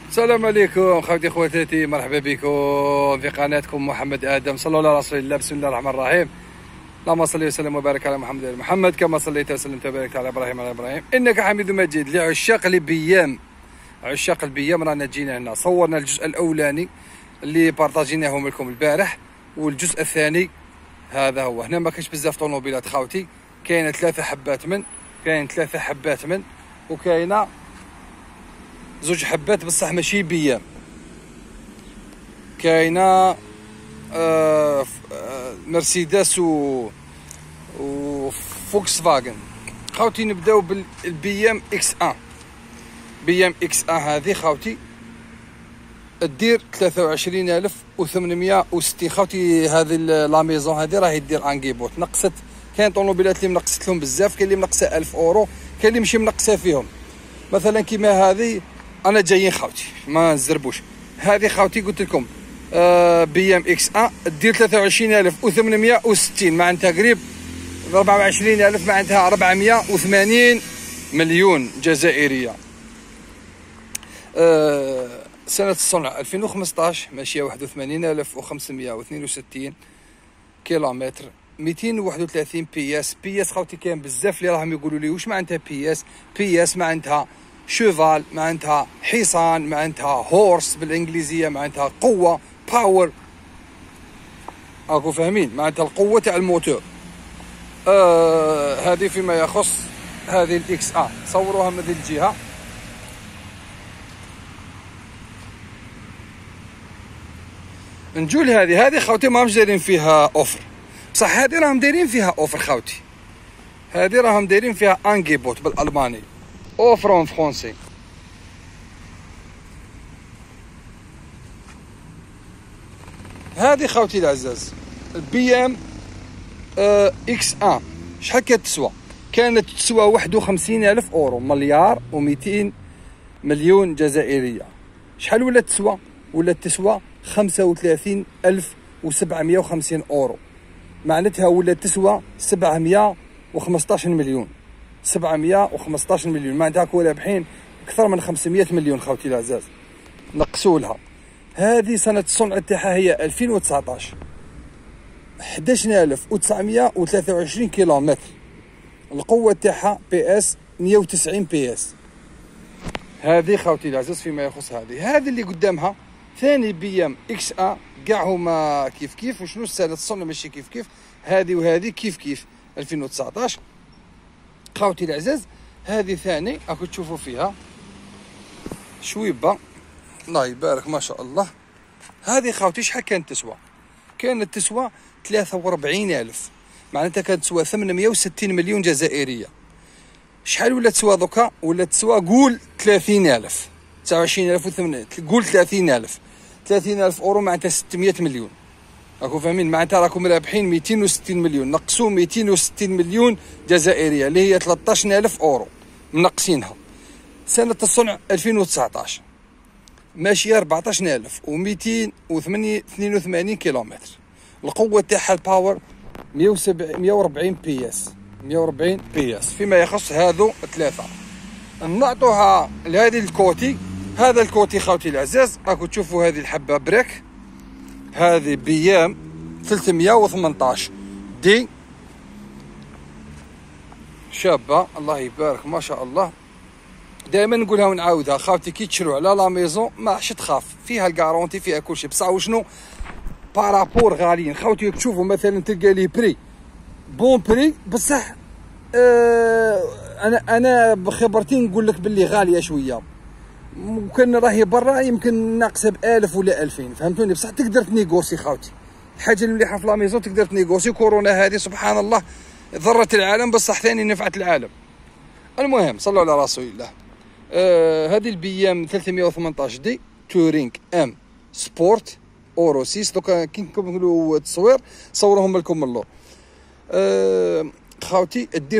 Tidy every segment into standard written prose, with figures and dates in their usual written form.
السلام عليكم خوتي خواتاتي، مرحبا بكم في قناتكم محمد ادم. صلوا على رسول الله. بسم الله الرحمن الرحيم. اللهم صل وسلم وبارك على محمد وعلى محمد كما صليت وسلمت وباركت على ابراهيم وعلى ابراهيم انك حميد مجيد. لعشاق البيام، عشاق البيام، رانا جينا هنا صورنا الجزء الاولاني اللي بارطاجيناهم لكم البارح، والجزء الثاني هذا هو. هنا ما كاينش بزاف طوموبيلات خاوتي، كاينه ثلاثه حبات من وكاينه زوج حبات بصح ماشي بيام. كاينه مرسيدس وفوكس فاغن. خاوتي نبداو بالبيام اكس 1. بيام اكس 1 هذه خاوتي تدير 23860. خاوتي هذه لا ميزون هذه راهي دير انكيبوت نقصت. كاين طوموبيلات اللي منقصت لهم بزاف، كاين اللي منقصه 1000 اورو، كاين اللي ماشي منقصه فيهم. مثلا كيما هذه انا جايين خاوتي ما نزربوش. هذه خاوتي قلت لكم بي ام اكس 1 دير 23860 معناتها قريب 24000، معناتها 480 مليون جزائريه. سنه الصنع 2015 ماشيه 81562 كيلومتر، 231 بي اس. بي اس خاوتي كاين بزاف اللي راهم يقولوا لي واش معناتها بي اس. بي اس معناتها شوفال، معناتها حصان، معناتها هورس بالانجليزيه، معناتها قوه، باور. راكم فاهمين معناتها القوه تاع الموتور. هذه فيما يخص هذه الاكس ا. صوروها من هذه الجهه. نجو لهذه خاوتي ماهمش دايرين فيها اوفر، بصح هذه راهم دايرين فيها اوفر خاوتي. هذه راهم دايرين فيها انكيبوت بالالماني، اوفر اون فرونسي. هذه خاوتي العزاز البي ام اكس 1 شحال كانت تسوى؟ كانت تسوى 51000 اورو، مليار و200 مليون جزائريه. شحال ولات تسوى؟ ولات تسوى 35750 اورو، معناتها ولات تسوى 715 مليون. 715 مليون معناتها راكو رابحين اكثر من 500 مليون خاوتي العزاز نقصوا لها. هذه سنه الصنع تاعها هي 2019، 11923 كيلومتر. القوه تاعها بي اس 190 بي اس. هذه خاوتي العزاز فيما يخص هذه اللي قدامها ثاني بي ام اكس ا. كاع هما كيف وشنو سنه الصنع ماشي كيف. هذه وهذه كيف 2019 خاوتي العزاز. هذه ثاني راكم تشوفوا فيها شويبه الله يبارك ما شاء الله. هذه خاوتي شحال كانت تسوى؟ كانت تسوى 43000، معناتها كانت تسوى 860 مليون جزائريه. شحال ولا تسوى دوكا؟ ولا تسوى قول 30000، 29000 قول 30000 اورو، معناتها 600 مليون. راكم فاهمين معناتها راكم رابحين 260 مليون، نقصوا 260 مليون جزائريه اللي هي 13000 اورو منقصينها. سنه الصنع 2019 ماشيه 14282 كيلومتر. القوه تاعها الباور 140 بي اس. 140 بي اس فيما يخص هذو ثلاثه. نعطوها لهذه الكوتي. هذا الكوتي خاوتي العزاز راكم تشوفوا هذه الحبه بريك. هذه بيام 318 دي شابه الله يبارك ما شاء الله. دائما نقولها ونعاودها خاوتي، كي تشرو على لا ميزون ما راحش تخاف، فيها الكارونتي فيها كلشي، بصح وشنو بارابور غاليين خاوتي. تشوفوا مثلا تلقى لي بري بون بري، بصح انا بخبرتي نقول لك باللي غاليه شويه. ممكن راهي برا يمكن ناقصه ب1000 ولا 2000، فهمتوني؟ بصح تقدر تنيغوسي خاوتي. الحاجه المليحه في لا ميزون تقدر تنيغوسي. كورونا هذه سبحان الله ضرت العالم، بصح ثاني نفعت العالم. المهم صلوا على رسول الله. هذه البيام 318 دي تورينغ ام سبورت اورو 6. دوكا كي نكملوا التصوير صورهم لكم من اللور. خاوتي دير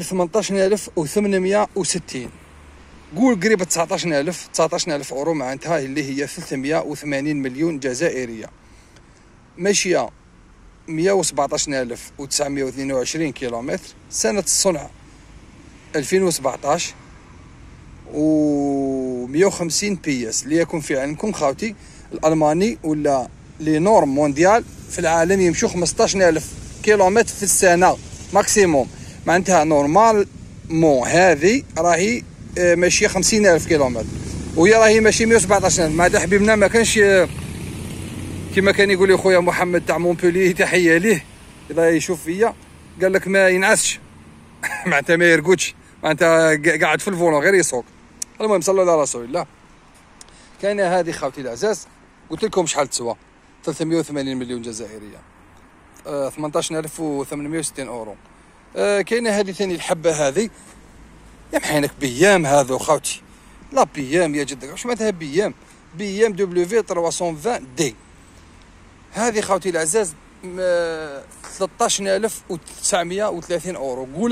18860، قول قريب 19000 اورو، معناتها اللي هي 380 مليون جزائريه. ماشيه 117922 150 بي اس ليكون في علمكم خاوتي. الالماني ولا لي نورم مونديال في العالم يمشوا 15000 كيلومتر في السنه ماكسيموم. معناتها نورمال مون هذه راهي ماشيه 50000 كيلومتر، وهي راهي ماشي 117,000. معناتها حبيبنا ما كانش كما كان يقول لي خويا محمد تاع مونبولي، تحيه ليه اذا يشوف فيا، قال لك ما ينعسش معناتها ما يرقدش، معناتها قاعد في الفولون غير يسوق. المهم صلى الله على رسول الله. كاينه هذه خاوتي العزاز، قلت لكم شحال تسوى، 380 مليون جزائريه، 18,860 اورو. كاينه هذه ثاني الحبه هذه يا محينك بيام هذو خاوتي، لا بيام يا جدك. واش معناتها بيام؟ بيام دبليو 320 دي. هذه خاوتي العزاز 13,930 اورو، قول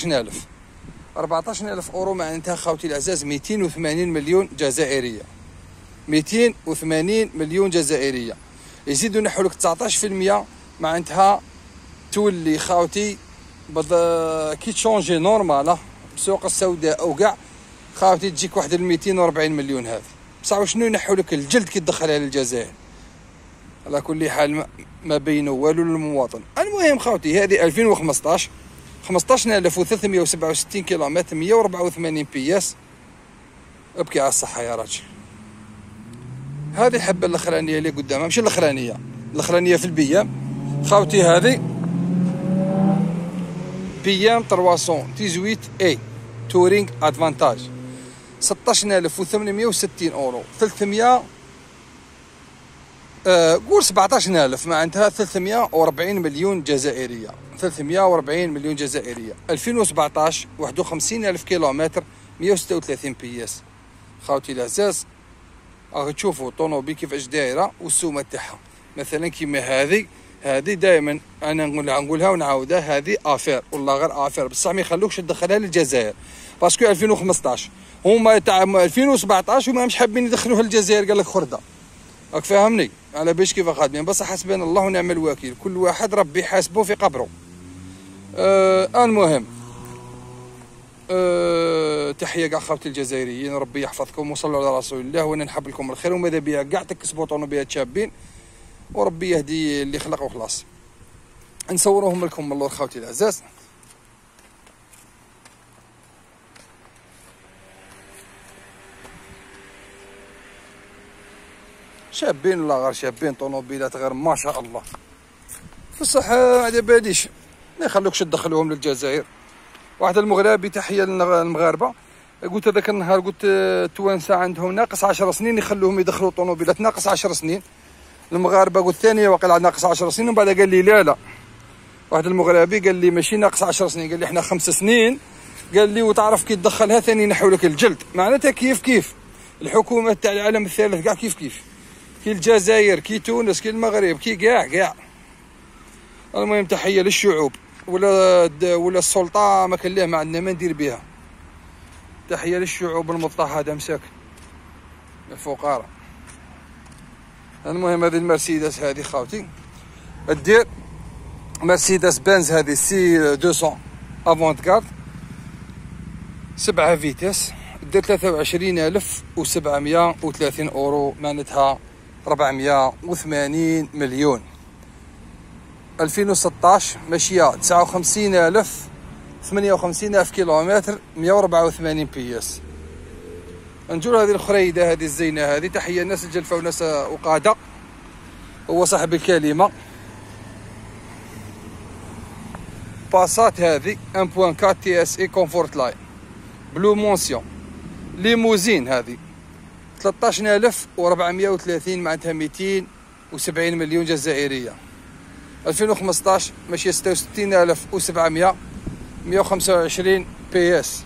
14,000 اورو. معناتها خاوتي العزاز 280 مليون جزائريه، 280 مليون جزائريه. يزيدوا نحو لك 19%، معناتها تولي خاوتي كي تشونجي نورمال بسوق السوداء او كاع خاوتي تجيك واحد 240 مليون. هذه بصح شنو ينحوا لك الجلد كي تدخلها للجزائر. على كل حال ما بين والو للمواطن. المهم خاوتي هذه 2015 15,367 كيلومتر، 184 بي اس. ابكي على الصحه يا راجل. هذه الحبه الاخرانيه اللي قدامها، مش الاخرانيه في البيام خاوتي، هذه بيام 318 اي تورينغ ادفانتاج، 16,860 اورو، 300 قول 17,000. معناتها 340 مليون جزائريه، 340 مليون جزائريه. 2017 51,000 كيلومتر، 136 بي اس. خاوتي العزاز راك تشوفوا الطوموبيل كيفاش دايره والسومه تاعها. مثلا كيما هذه دائما انا نقولها ونعاودها، هذه افير والله غير افير، بصح ما يخلوكش تدخلها للجزائر باسكو 2015 هما تاع 2017 وما مش حابين يدخلوها للجزائر، قال لك خرده. راك فاهمني على باش كيف خادمين، بصح حسبنا الله ونعم الوكيل، كل واحد ربي يحاسبه في قبره. المهم تحيه كاع خاوتي الجزائريين، ربي يحفظكم وصلوا على رسول الله، وانا نحب لكم الخير وماذا بيا كاع تكسبوا طونوبيلات شابين، وربي يهدي اللي خلق وخلاص. نصوروهم لكم من اللور خاوتي العزاز. شابين ولا غير شابين، طونوبيلات غير ما شاء الله. بصح على باليش ما يخلوكش تدخلوهم للجزائر. واحد المغربي، تحيه للمغاربه، قلت هذاك النهار، قلت التوانسه عندهم ناقص 10 سنين يخلوهم يدخلوا طونوبيلات ناقص 10 سنين. المغاربه قلت ثانيه واقيلا ناقص 10 سنين، ومن بعد قال لي لا واحد المغربي قال لي ماشي ناقص 10 سنين، قال لي احنا 5 سنين، قال لي وتعرف كي تدخلها ثاني ينحوا لك الجلد. معناتها كيف الحكومه تاع العالم الثالث كاع كيف كي الجزائر كي تونس كي المغرب كي كاع. المهم تحيه للشعوب ولا السلطه ما كان ليه ما عندنا ما ندير بها. تحيه للشعوب المضطهده مساكن الفقراء. المهم هذه المرسيدس هذه خاوتي، دير مرسيدس بنز هذه سي 200 افونت كارد 7 فيتاس، دير 23,730 اورو، معناتها 480 مليون. 2016 ماشيه 58,000 كيلومتر، 184 بي اس. نجول هذه الخريده هذه الزينه هذه، تحيه الناس الجلفه وناس وقاده، هو صاحب الكلمه. باسات هذه 1.4 تي اس اي كومفورت لاين بلو مونسيون. ليموزين هذه 13,430، معناتها 270 مليون جزائريه. 2015 ماشيه 66,700، 125 بي اس.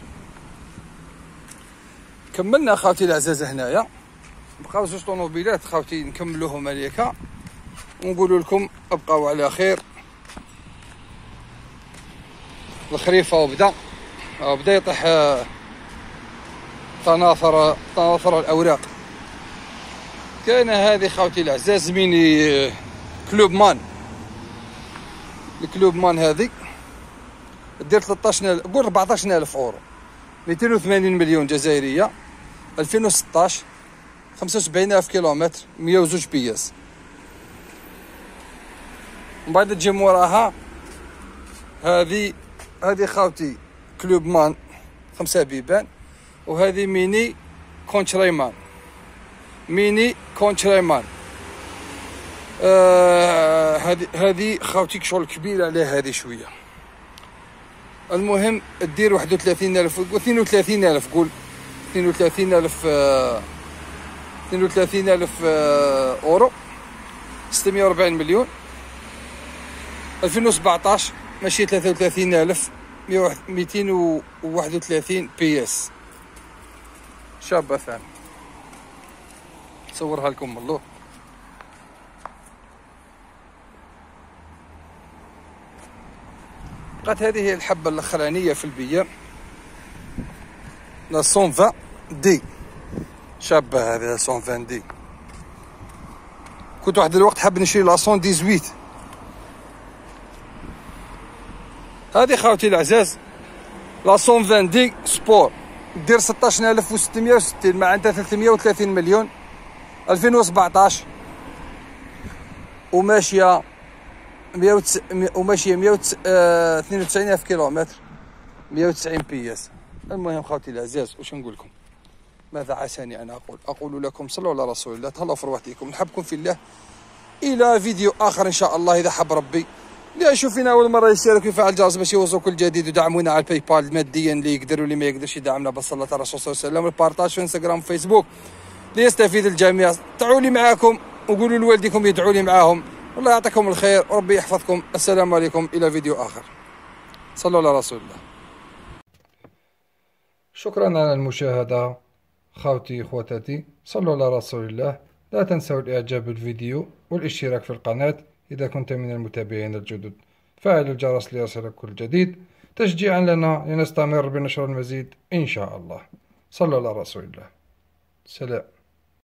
كملنا خاوتي العزاز هنايا، بقاو زوج طونوبيلات خاوتي نكملوهم عليك ونقول لكم ابقاو على خير. الخريفه وبدا يطيح تناثر الاوراق. كاينه هذه خاوتي العزاز ميني كلوب مان. الكلوب مان هذه دير 13 قول 14,000 اورو، 280 مليون جزائريه. 2016 75,000 كيلومتر 102 بياس. من بعد تجي موراها هذه خاوتي كلوب مان 5 بيبان، وهذه ميني كونتريمان. هذه خاوتي شغل كبير عليها هذه شويه. المهم دير 31,000 قول 32,000 قول 32,000 اورو 640 مليون. 2017 ماشي 33,000 231 بي اس. شابة ثاني صورها لكم والله. بقات هذه هي الحبة الأخرانية في البية، لا 120 دي. شابة هذه 120 دي. كنت واحد الوقت حاب نشري لا 118. هذه خاوتي العزاز لا 120 دي سبور، دير 16,660 معناتها 330 مليون. 2017 وماشية 192,000 كيلومتر 190 بي اس. المهم خاوتي العزاز واش نقول لكم، ماذا عساني أن أقول لكم صلوا على رسول الله، تهلاو في روحكم، نحبكم في الله. إلى فيديو آخر إن شاء الله إذا حب ربي. اللي يشوف فينا أول مرة يشترك ويفعل الجرس باش يوصل كل جديد، ودعمونا على الباي بال ماديا اللي يقدر واللي ما يقدرش يدعمنا بالصلاة على الرسول صلى الله عليه وسلم، والبارتاج في انستغرام وفيسبوك ليستفيد الجميع. تعوا لي معاكم وقولوا لوالديكم يدعوا لي معاهم. الله يعطيكم الخير وربي يحفظكم. السلام عليكم، إلى فيديو آخر. صلوا على رسول الله. شكرا على المشاهدة خاوتي خواتاتي، صلوا على رسول الله. لا تنسوا الإعجاب بالفيديو والاشتراك في القناة إذا كنت من المتابعين الجدد. فعلوا الجرس ليصلك كل جديد تشجيعا لنا لنستمر بنشر المزيد إن شاء الله. صلوا على رسول الله. سلام.